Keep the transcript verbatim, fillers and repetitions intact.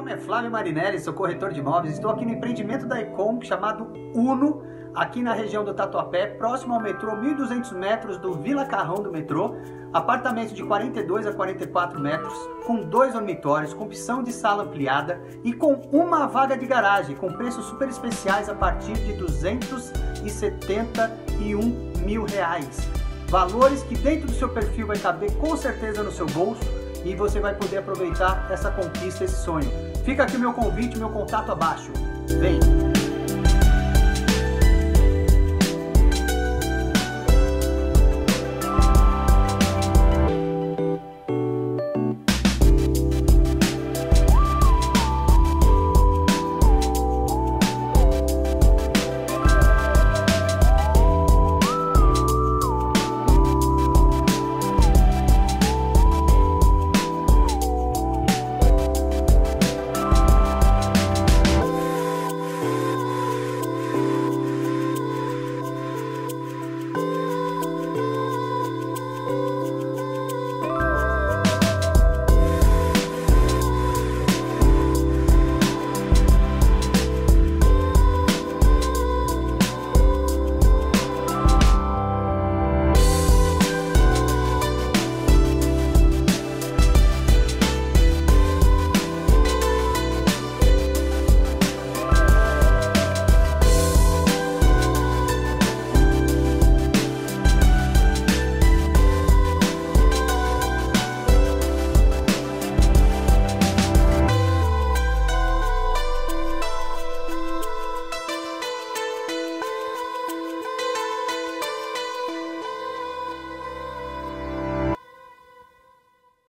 nome é Flávio Marinelli, sou corretor de imóveis. Estou aqui no empreendimento da Econ chamado Uno, aqui na região do Tatuapé, próximo ao metrô, mil e duzentos metros do Vila Carrão do metrô. Apartamento de quarenta e dois a quarenta e quatro metros, com dois dormitórios, com opção de sala ampliada e com uma vaga de garagem, com preços super especiais a partir de duzentos e setenta e um mil reais. Valores que dentro do seu perfil vai caber com certeza no seu bolso e você vai poder aproveitar essa conquista, esse sonho. Fica aqui o meu convite, meu contato abaixo. Vem!